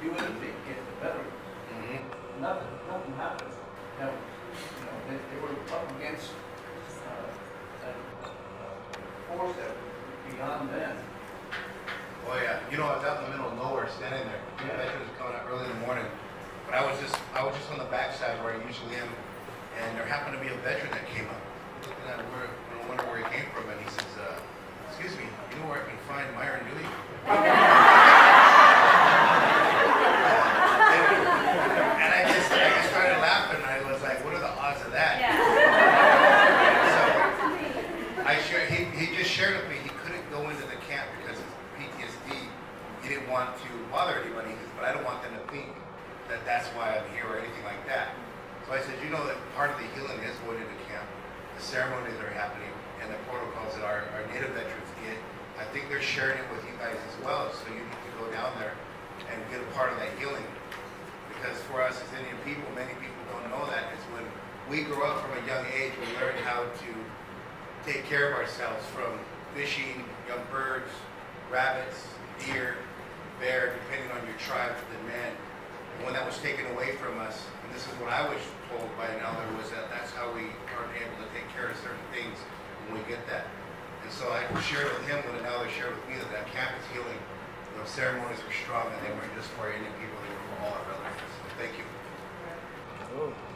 you intervene, get the veterans. Nothing happens. Now, they were up against a force that was beyond them. Oh yeah, I was out in the middle of nowhere, standing there. The veterans were coming out early in the morning, but I was just on the backside where I usually am, and there happened to be a veteran that came up. Looking at where, I wonder where he came from, and he says, "Excuse me, you know where I can find Myron Dewey?" And I just started laughing, and I was like, "What are the odds of that?" Yeah. So he just shared with me he couldn't go into the camp because of PTSD. He didn't want to bother anybody, but I don't want them to think that that's why I'm here or anything like that. So I said, that part of the healing is going into camp. The ceremonies are happening and the protocols that our Native veterans get. I think they're sharing it with you guys as well, so you need to go down there and get a part of that healing. Because for us as Indian people, many people don't know that. It's when we grow up from a young age, we learn how to take care of ourselves from fishing, young birds, rabbits, deer, bear, depending on your tribe, the man. And when that was taken away from us, and this is what I was told by an elder, was that's how we aren't able to take care of certain things when we get that. And so I shared with him when an elder shared with me that camp is healing. Those ceremonies are strong, and they weren't just for Indian people, they were for all our relatives. So thank you.